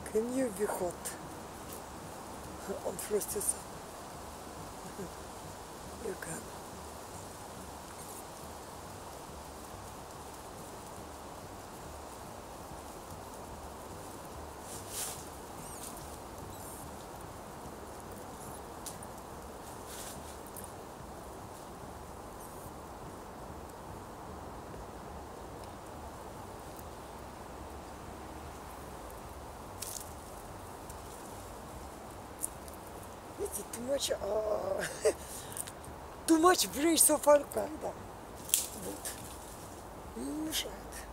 Can you be hot on frosty sun? You can. It's too much, too much bridge so far, kinda. Вот. Мешает.